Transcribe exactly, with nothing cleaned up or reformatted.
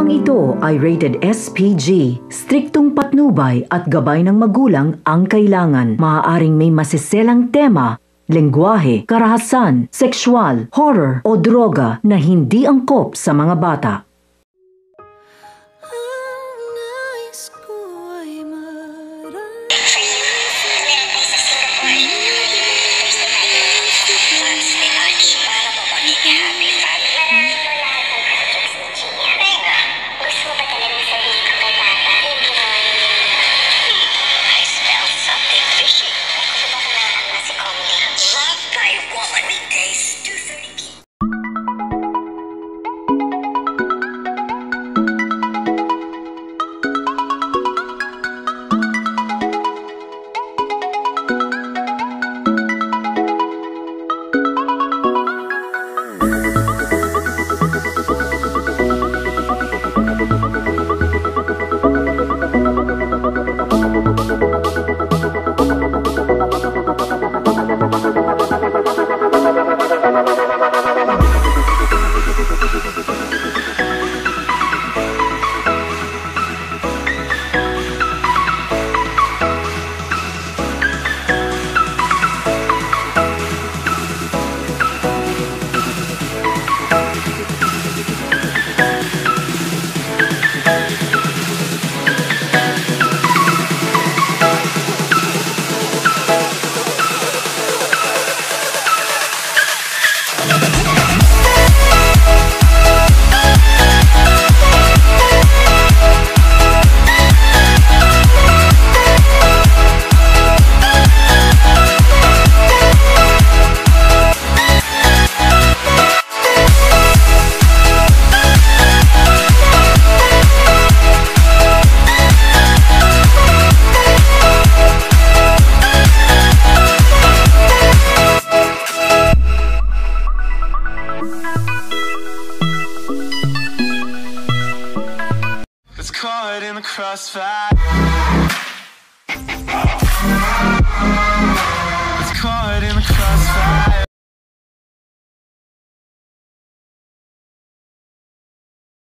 Programang ito ay rated S P G. Striktong patnubay at gabay ng magulang ang kailangan. Maaaring may masiselang tema, lengguwahe, karahasan, sexual, horror o droga na hindi angkop sa mga bata. Caught in the crossfire.